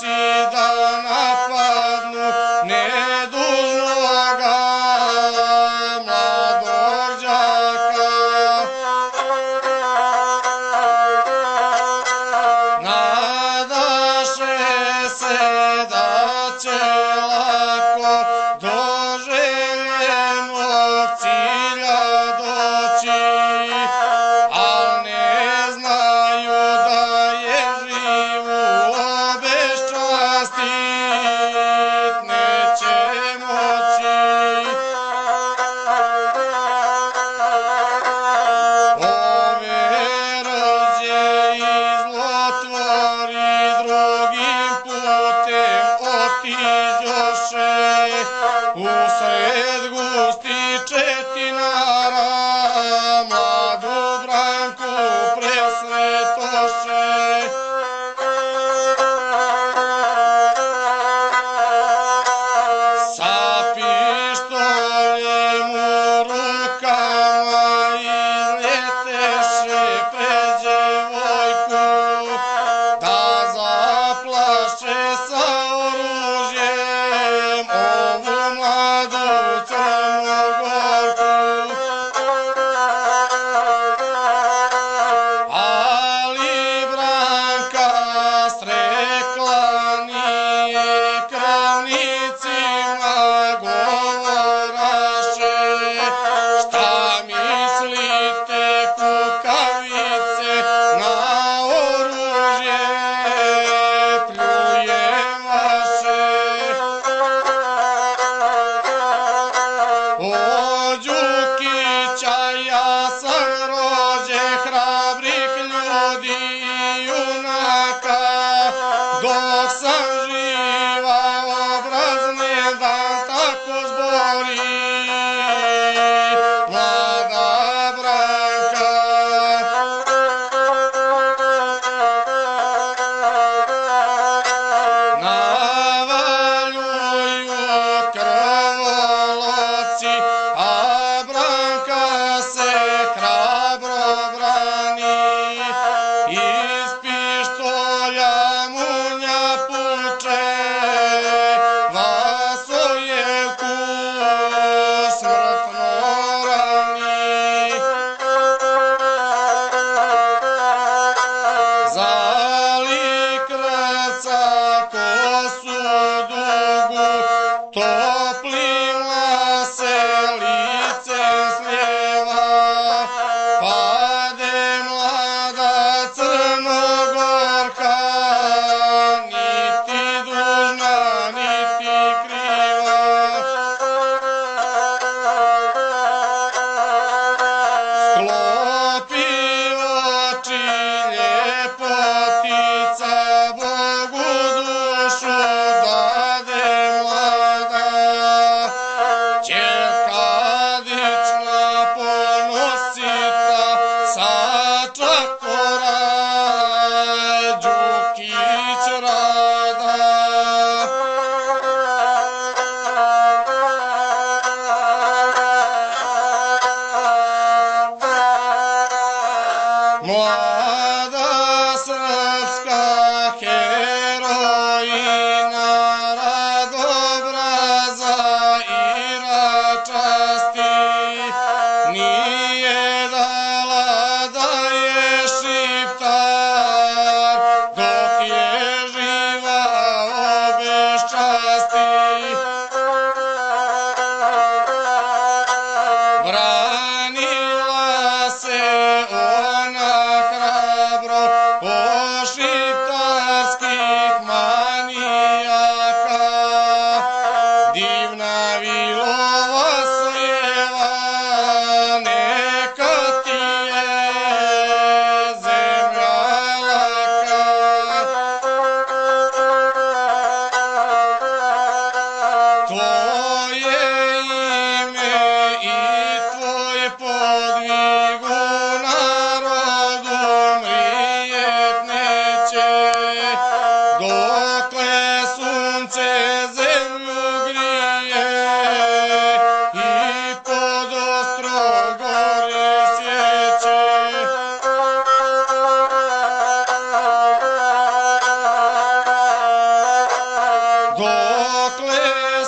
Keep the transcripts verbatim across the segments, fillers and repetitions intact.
Asti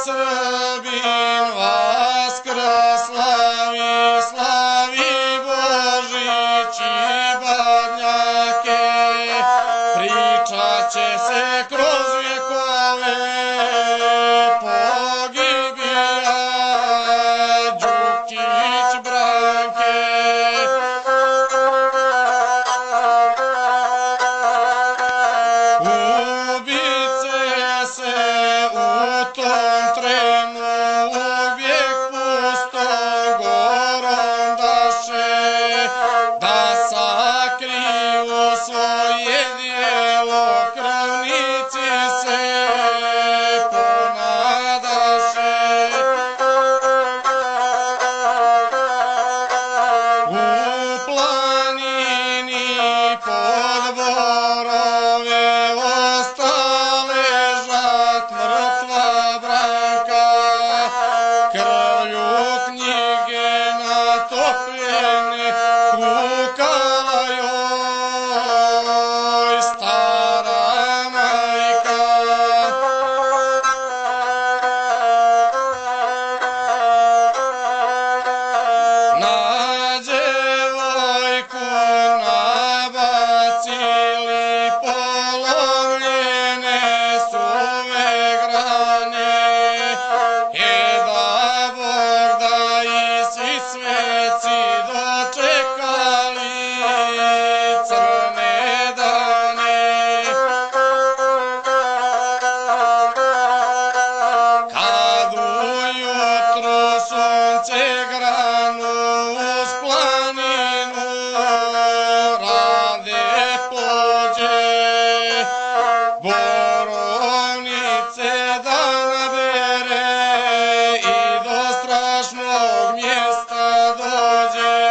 Srbin vaskrs, slavi, slavi Božić i Badnjake, pričat će se kroz vjekove pogibija Đukić Branke. Ubice se u tom trenu uvijek pustom gorom daše, da sakriju svoje djelo, krvnici se ponadaše. U planini pod borove ostale žat mrtva Branka, krvlju knjige natopljene kukala joj stara majka. Na djevojku nabacili polovljene suve grane, e da Bog da i svi sveci dočekali crne dane. Kad ujutro sunce granu uz planinu rade pođe, borovnice da nabere i do strašnog mjesta dođe.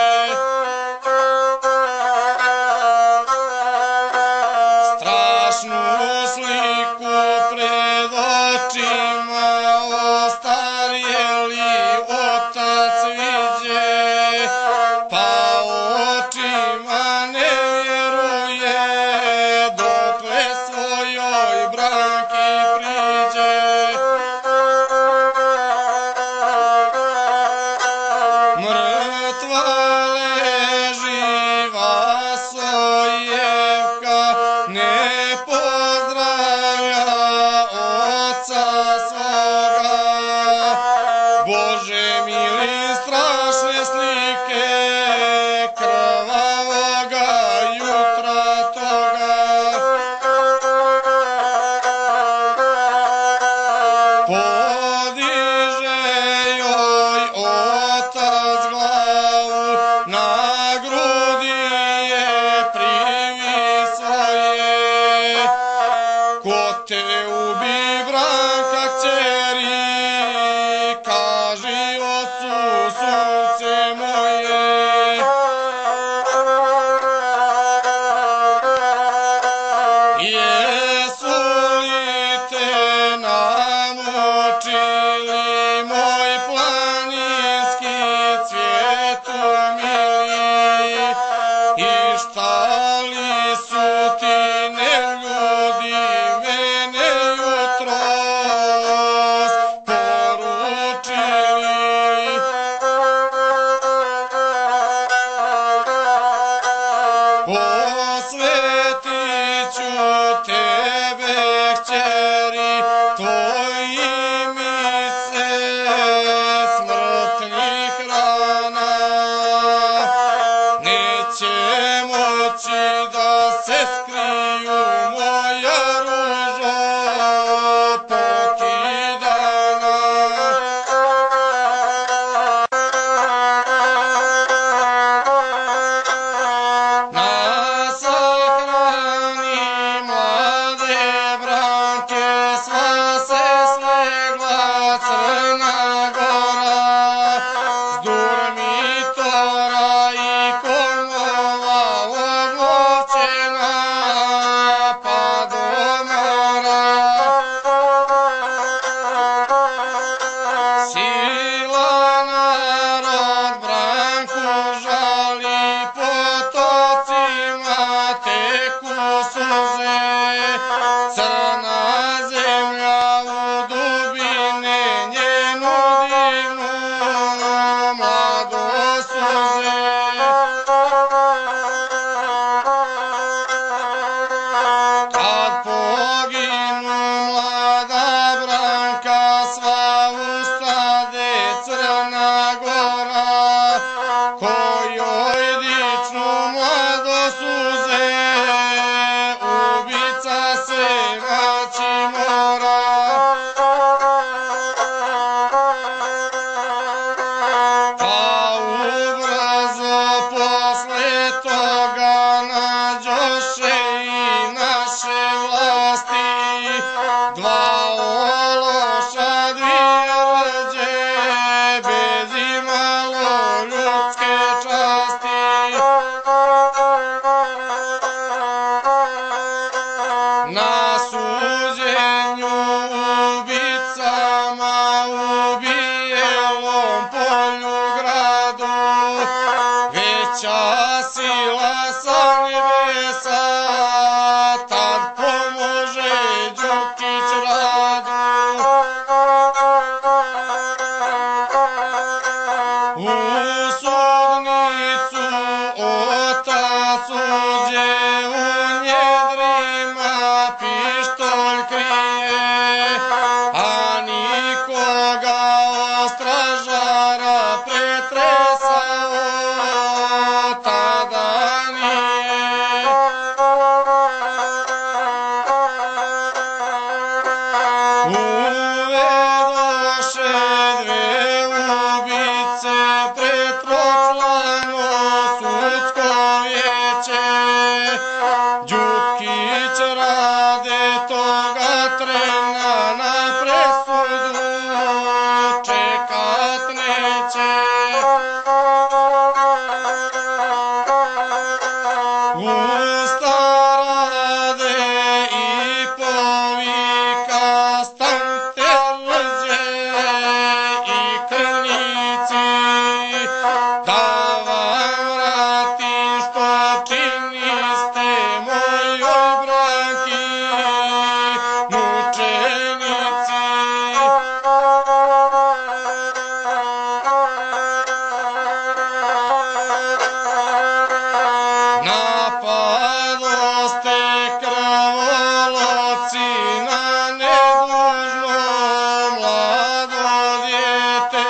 Strašnu sliku pred očima ostarjeli otac viđe, pa očima ne vjeruje dokle svojoj Branki priđe. Mrtva leži Vasojevka, ne pozdravlja oca svoga. Bože mili, strašne slike krvavoga jutra toga. Podiže joj otac glavu, na grudi je privi svoje. Ko te ubi, Branka kćeri, kaži ocu sunce moje. Jesu li te namučili, moj planinski cvijetu mili, i šta li su ti neljudi mene jutros poručili? Osvetit ću tebe, kćeri, tvojimice smrtnih rana. Neće moći da se skriju moja ružo pokidana. Na sahrani mlade Branke sva se slegla Crna Gora, s Durmitora i Komova odločena pa do mora. Sila narod Branku žali, potocima teku suze, crna zemlja u dubine na suđenju ubicama u Bijelom polju gradu, veća sila sa nebesa tad pomože Đukić Radu. U sudnicu otac uđe, u njedrima pištolj krije, a nikoga od stražara pretresao tada nije. Uvedoše dve ubice pred tročlano sudsko vijeće, Đukić Rade toga trena na presudu čekat neće. Usta Rade i povika, staňte ľudzie i krvníci, da vám vrátim, što činiste mojoj branky mučenici. Napadoste krvoloci na nedužno mlado dijete,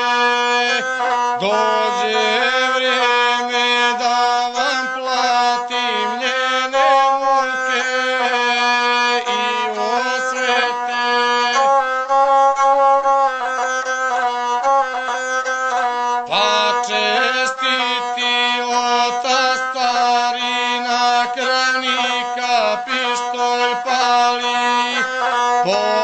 dođe vrijeme da vam platim njene muke i osvete. Pa čestiti otac stari na kranika pištolj pali, po